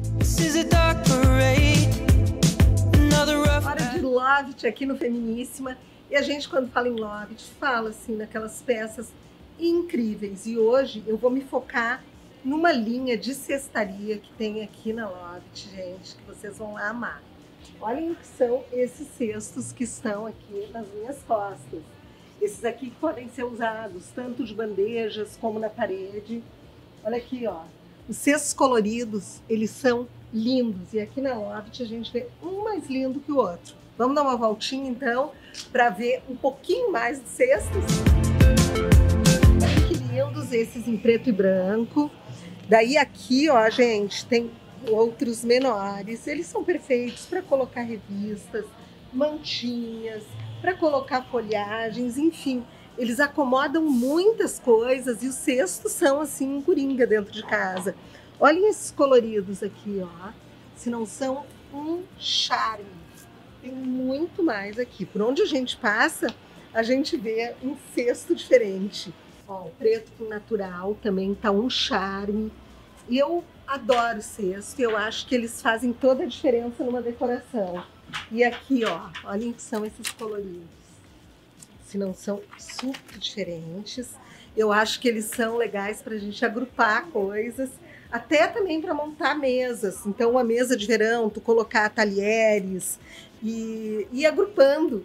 Hora de Loft aqui no Feminíssima. E a gente, quando fala em Loft, fala assim naquelas peças incríveis. E hoje eu vou me focar numa linha de cestaria que tem aqui na Loft, gente, que vocês vão amar. Olhem o que são esses cestos que estão aqui nas minhas costas. Esses aqui que podem ser usados tanto de bandejas como na parede. Olha aqui, ó. Os cestos coloridos, eles são lindos. E aqui na Loft a gente vê um mais lindo que o outro. Vamos dar uma voltinha, então, para ver um pouquinho mais de cestos. Olha que lindos esses em preto e branco. Daí aqui, ó, gente, tem outros menores. Eles são perfeitos para colocar revistas, mantinhas, para colocar folhagens, enfim. Eles acomodam muitas coisas e os cestos são assim um coringa dentro de casa. Olhem esses coloridos aqui, ó. Se não são um charme. Tem muito mais aqui. Por onde a gente passa, a gente vê um cesto diferente. Ó, o preto com natural também tá um charme. E eu adoro cesto. Eu acho que eles fazem toda a diferença numa decoração. E aqui, ó, olhem que são esses coloridos. Se não são super diferentes. Eu acho que eles são legais para a gente agrupar coisas, até também para montar mesas. Então, uma mesa de verão, tu colocar talheres e ir agrupando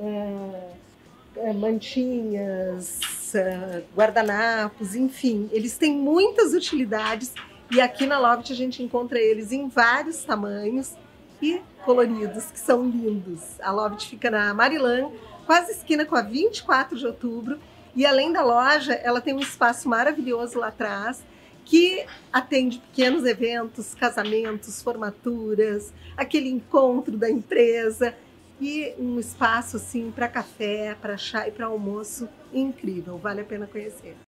mantinhas, guardanapos, enfim. Eles têm muitas utilidades e aqui na Loft a gente encontra eles em vários tamanhos e coloridos, que são lindos. A Loft fica na Marilã, quase esquina com a 24 de outubro. E além da loja, ela tem um espaço maravilhoso lá atrás, que atende pequenos eventos, casamentos, formaturas, aquele encontro da empresa. E um espaço assim para café, para chá e para almoço incrível. Vale a pena conhecer.